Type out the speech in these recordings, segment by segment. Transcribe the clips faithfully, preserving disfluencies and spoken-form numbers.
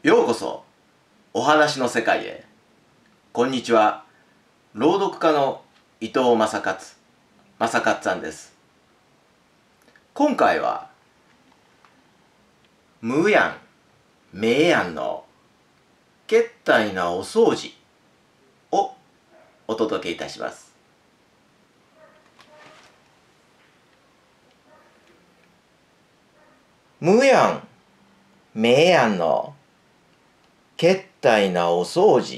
ようこそお話の世界へ。こんにちは。朗読家の伊藤正勝正勝さんです。今回は無やん名やんのけったいなお掃除をお届けいたします。無やん名やんのけったいなお掃除。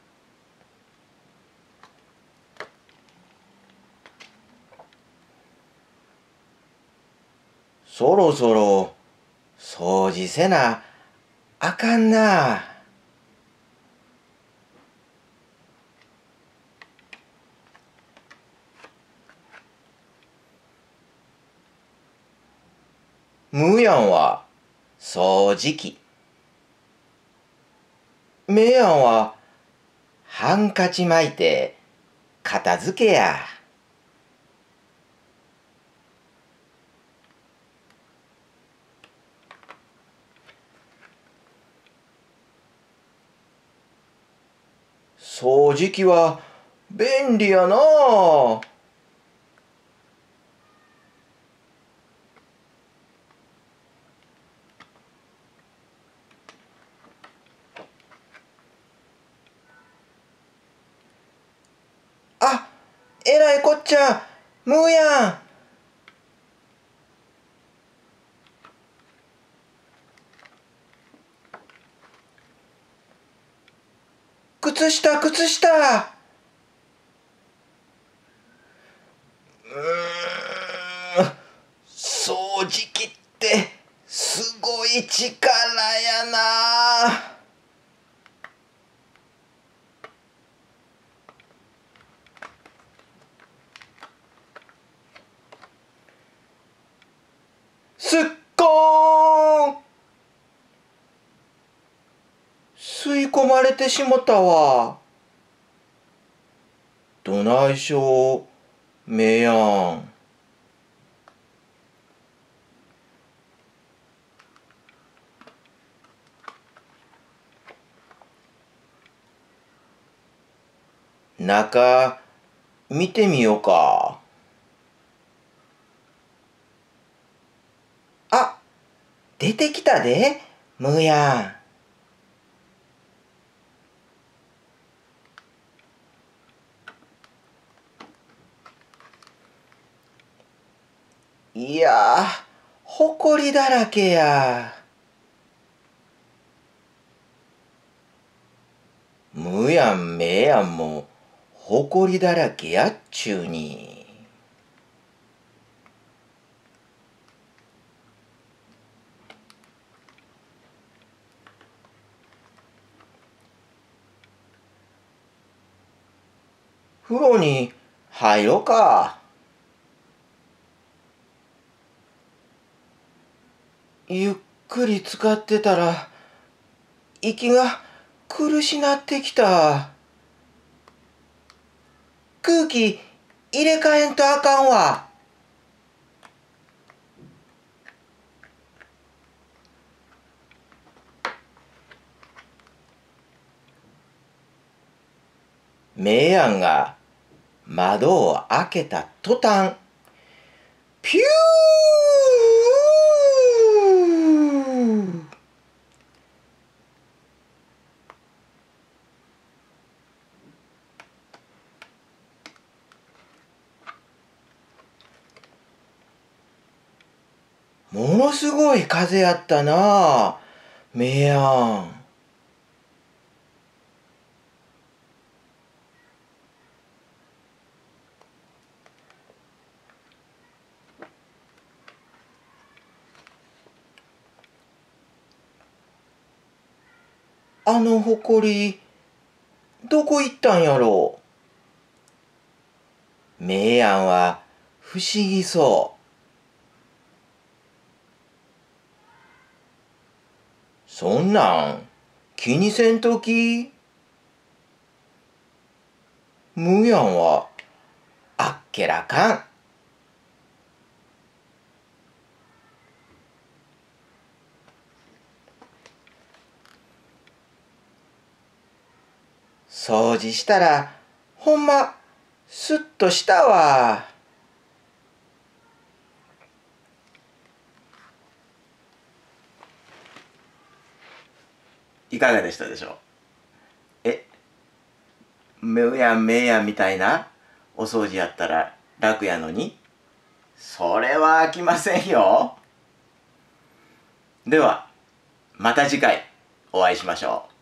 そろそろ掃除せなあかんな。むやんは掃除機。めやんはハンカチ巻いて片付けや。掃除機は便利やなあ。あ、えらいこっちゃ、むーやん。靴下、靴下。うーん、掃除機ってすごい力やな。すっこーん。吸い込まれてしもたわ。どないしょう、めやん。中見てみようか。あ、出てきたで、むやん。いやー、ほこりだらけや。むやんめやんもほこりだらけやっちゅうに。風呂に入ろうか。ゆっくり使ってたら息が苦しなってきた。空気入れ替えんとあかんわ。めやんが窓を開けた途端、ピュー。ものすごい風やったなあ、めやん。あのほこり、どこ行ったんやろう。めやんは不思議そう。そんなん気にせんとき。むやんはあっけらかん。 掃除したらほんますっとしたわ。いかがでしたでしょう。え、めうやんめいやんみたいなお掃除やったら楽やのに、それは飽きませんよ。ではまた次回お会いしましょう。